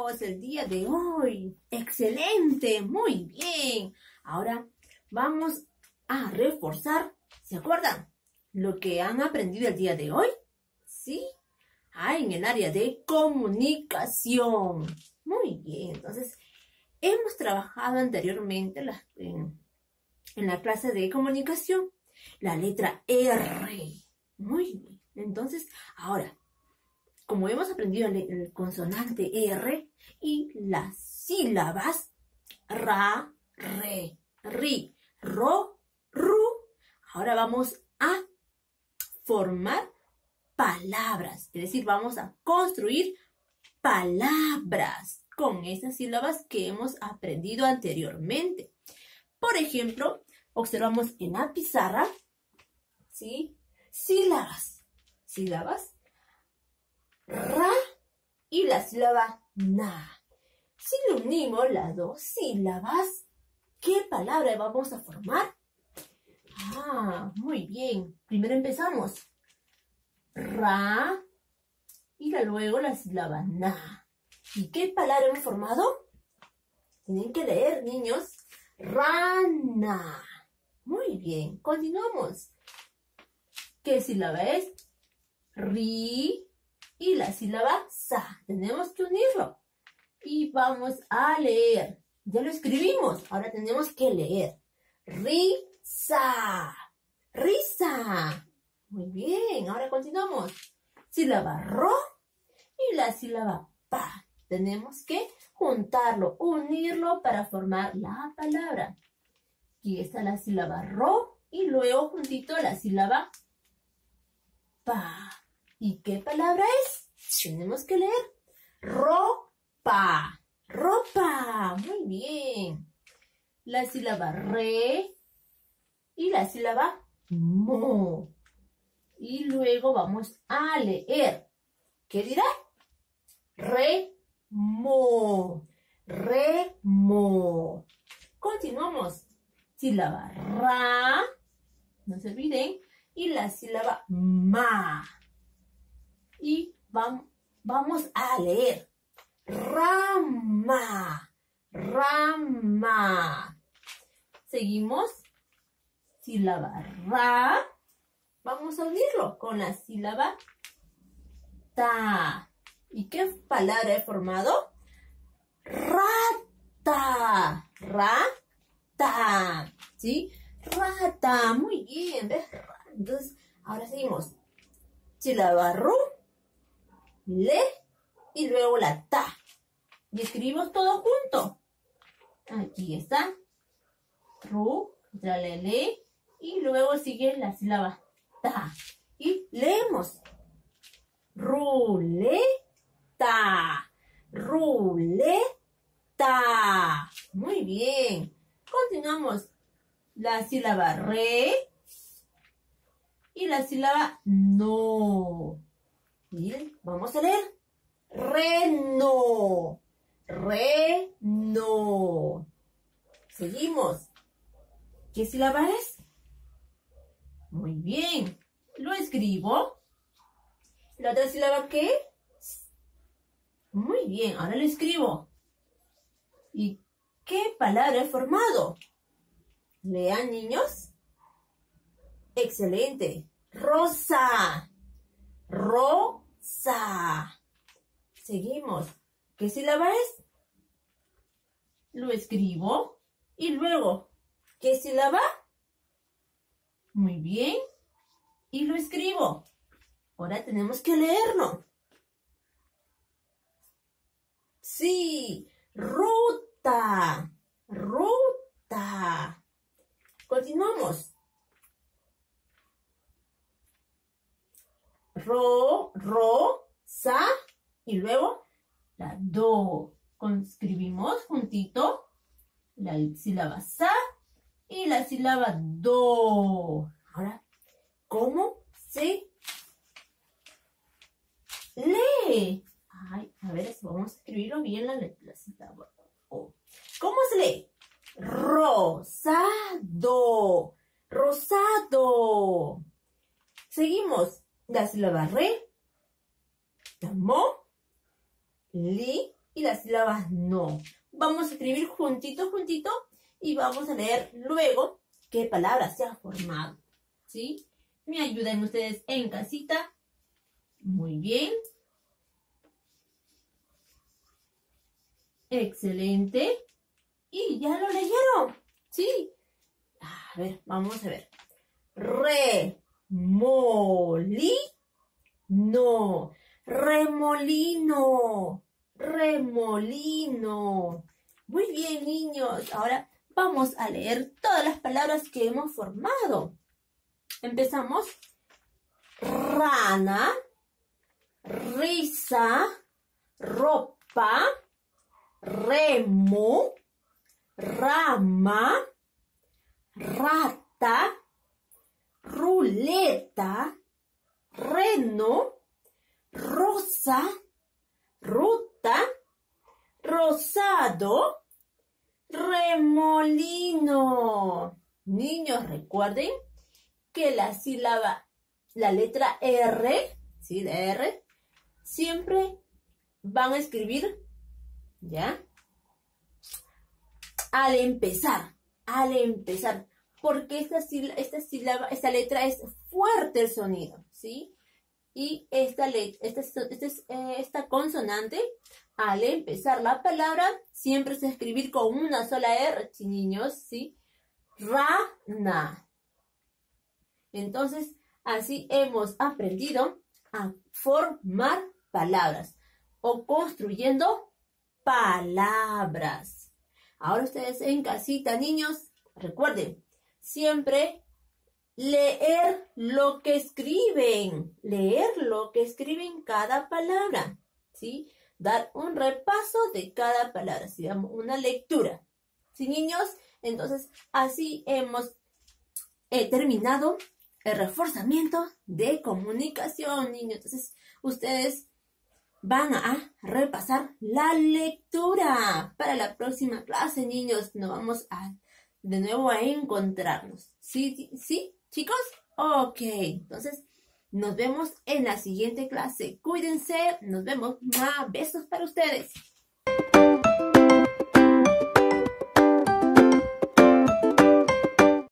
chicos, el día de hoy. Excelente, muy bien. Ahora vamos a reforzar, ¿se acuerdan? Lo que han aprendido el día de hoy. ¿Sí? En el área de comunicación. Muy bien, entonces hemos trabajado anteriormente en la clase de comunicación la letra R. Muy bien, entonces ahora, como hemos aprendido el consonante R y las sílabas ra, re, ri, ro, ru, ahora vamos a formar palabras, es decir, vamos a construir palabras con esas sílabas que hemos aprendido anteriormente. Por ejemplo, observamos en la pizarra, ¿sí? Sílabas, ra y la sílaba na. Si le unimos las dos sílabas, ¿qué palabra vamos a formar? Muy bien. Primero empezamos. Ra y luego la sílaba na. ¿Y qué palabra hemos formado? Tienen que leer, niños. Rana. Muy bien. Continuamos. ¿Qué sílaba es? Ri y la sílaba sa. Tenemos que unirlo. Y vamos a leer. Ya lo escribimos. Ahora tenemos que leer. Risa. Risa. Muy bien. Ahora continuamos. Sílaba ro y la sílaba pa. Tenemos que juntarlo, unirlo para formar la palabra. Aquí está la sílaba ro y luego juntito la sílaba pa. ¿Y qué palabra es? Tenemos que leer. Ropa. Ropa. Muy bien. La sílaba re y la sílaba mo. Y luego vamos a leer. ¿Qué dirá? Remo. Remo. Continuamos. Sílaba ra. No se olviden. Y la sílaba ma. Y vamos a leer. Rama. Rama. Seguimos. Sílaba ra. Vamos a unirlo con la sílaba ta. ¿Y qué palabra he formado? Rata. Rata. ¿Sí? Rata. Muy bien. ¿Ves? Entonces, ahora seguimos. Sílaba ru, le y luego la ta. Y escribimos todo junto. Aquí está. Ru, la le y luego sigue la sílaba ta. Y leemos. Ruleta. Ruleta. Muy bien. Continuamos. La sílaba re y la sílaba no. Bien, vamos a leer. Reno. Reno. Seguimos. ¿Qué sílaba es? Muy bien. Lo escribo. ¿La otra sílaba qué? Muy bien, ahora lo escribo. ¿Y qué palabra he formado? Lean, niños. Excelente. Rosa. Rosa. Seguimos. ¿Qué sílaba es? Lo escribo. Y luego, ¿qué sílaba? Muy bien. Y lo escribo. Ahora tenemos que leerlo. Sí. Ruta. Ruta. Continuamos. Sa. Y luego la do. Escribimos juntito la sílaba sa y la sílaba do. Ahora, ¿cómo se lee? A ver, vamos a escribirlo bien la sílaba O. ¿Cómo se lee? Rosado. Rosado. Seguimos. La sílaba re, la mo, li y las sílabas no. Vamos a escribir juntito, juntito y vamos a leer luego qué palabra se ha formado. ¿Sí? ¿Me ayudan ustedes en casita? Muy bien. Excelente. ¿Y ya lo leyeron? Sí. A ver, vamos a ver. Remolino. Remolino. Remolino. Muy bien, niños. Ahora vamos a leer todas las palabras que hemos formado. Empezamos. Rana, risa, ropa, remo, rama, rata, ruleta, reno, rosa, ruta, rosado, remolino. Niños, recuerden que la sílaba, la letra R, ¿sí? De R, siempre van a escribir, ¿ya? Al empezar, porque esta letra es fuerte el sonido, ¿sí? Y esta consonante, al empezar la palabra, siempre se escribir con una sola R, niños, ¿sí? Rana. Entonces, así hemos aprendido a formar palabras o construyendo palabras. Ahora ustedes en casita, niños, recuerden, siempre leer lo que escriben cada palabra, ¿sí? Dar un repaso de cada palabra, ¿sí? Una lectura, ¿sí, niños? Entonces, así hemos terminado el reforzamiento de comunicación, niños. Entonces, ustedes van a repasar la lectura para la próxima clase, niños. Nos vamos de nuevo a encontrarnos. ¿Sí, chicos? Ok, entonces nos vemos en la siguiente clase. Cuídense, nos vemos. Besos para ustedes.